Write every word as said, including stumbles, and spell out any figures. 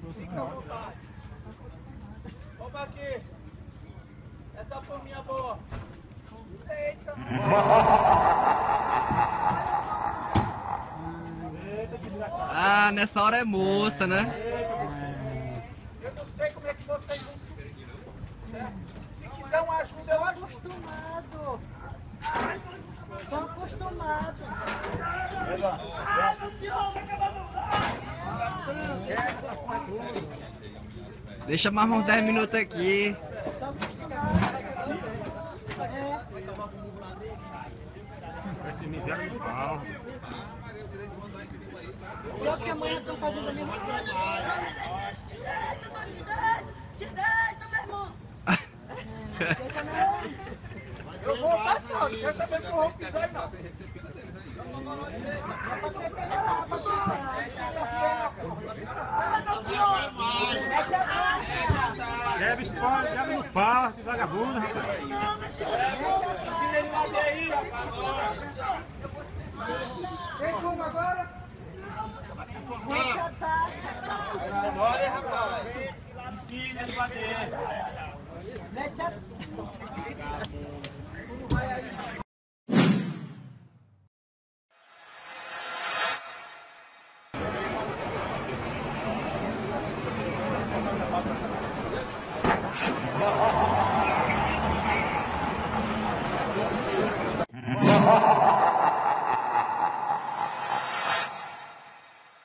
Fica à vontade. Vamos aqui. Essa forminha boa. Eita. Ah, nessa hora é moça, né? Eu não sei como é que vocês vão subir. Né? Se quiser uma ajuda, eu ajudo. Acostumado. Sou acostumado. Deixa mais uns dez minutos aqui. Sou acostumado. Esse miséria do carro. Só que amanhã estão fazendo a mesma coisa. Direito, meu irmão! Eu vou passar, não quero saber que eu vou pisar aí não. Leva spoiler, leva no pau, esse vagabundo, rapaz. Ensina ele a bater aí, rapaz. Tem como agora? Olha, rapaz. Ensina ele a bater. Mete a